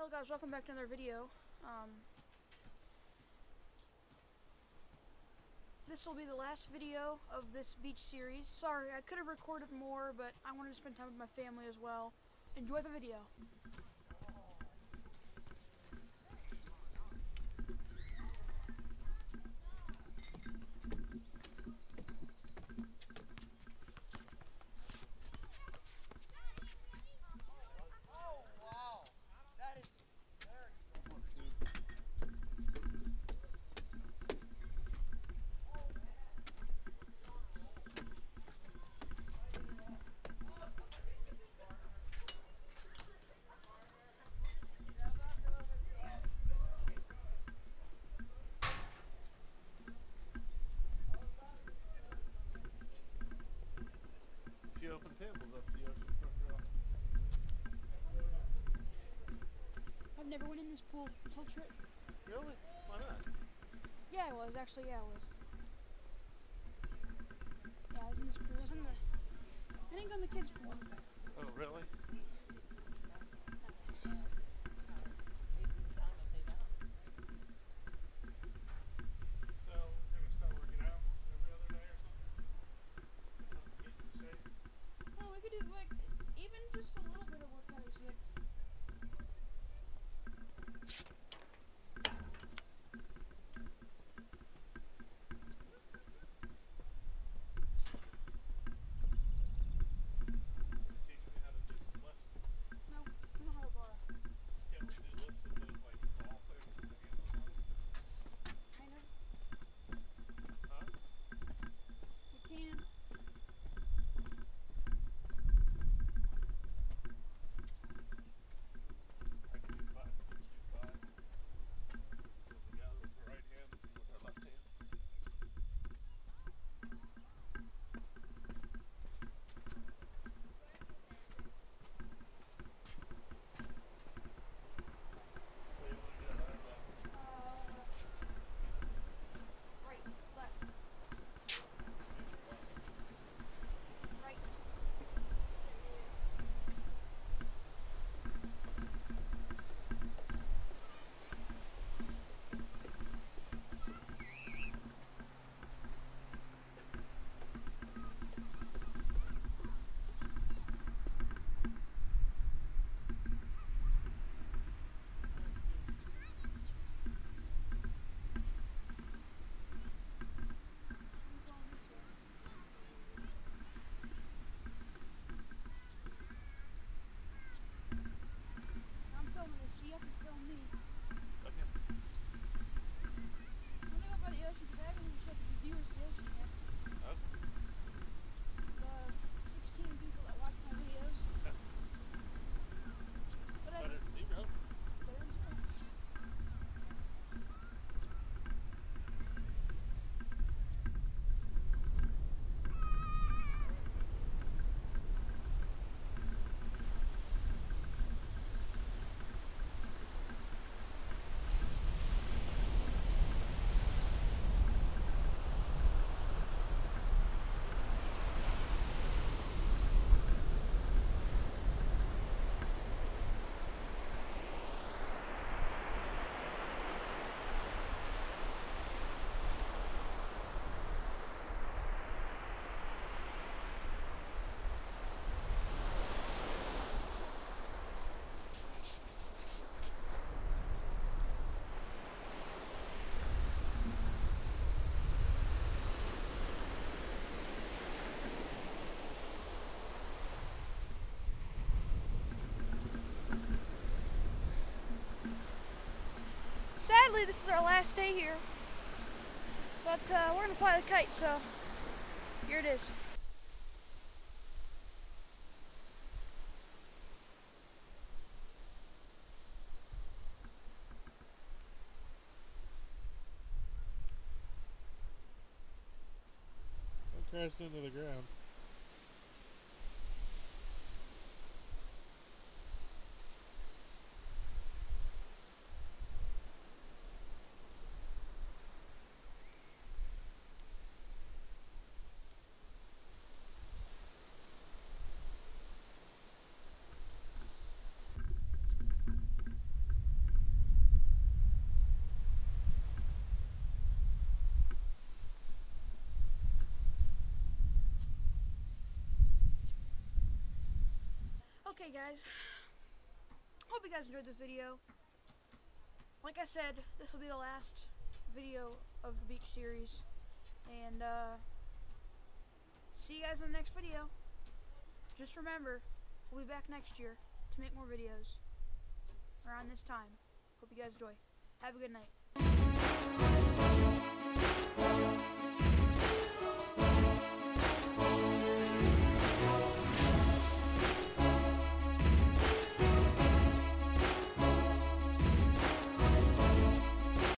Hello guys, welcome back to another video. This will be the last video of this beach series. Sorry, I could have recorded more, but I wanted to spend time with my family as well. Enjoy the video. She opened tables up the oceanfront grill. I've never went in this pool this whole trip. Really? Why not? Yeah, I was. Actually, yeah, I was. Yeah, I was in this pool. I didn't go in the kids' pool. Oh, really? So, we're going to start working out every other day or something? Help get in shape? No, we could do, like, even just a little bit of workout is good. Teach me how to do some lifts. No, we don't have a bar. Can't we do lifts with those, like, ball things with the handles on them? Kind of. Huh? We can. I can do 5. We can do 5. Go together with the right hand and with our left hand. So you want to get right or left? Right, left, right. I'm going this way. I'm filming this, so you have to film me. Okay. I'm gonna go by the ocean because I haven't even showed the viewers the ocean yet. Okay. The 16 people that watch my videos. But Better than 0. Better than 0. Sadly, this is our last day here, but we're gonna fly the kite, so here it is. It crashed into the ground. Okay, guys. Hope you guys enjoyed this video. Like I said, this will be the last video of the beach series. And, see you guys in the next video. Just remember, we'll be back next year to make more videos around this time. Hope you guys enjoy. Have a good night.